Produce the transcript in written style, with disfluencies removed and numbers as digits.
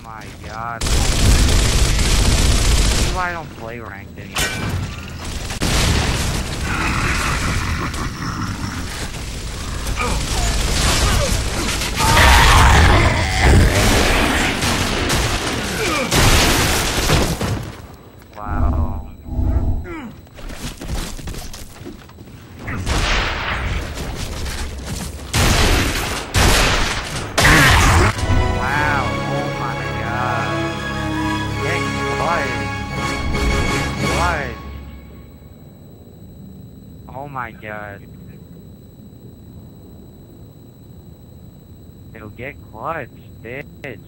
my god. This is why I don't play ranked anymore. Wow. Wow, oh my god. Get clutch. What? Oh my god. It'll get clutch, bitch.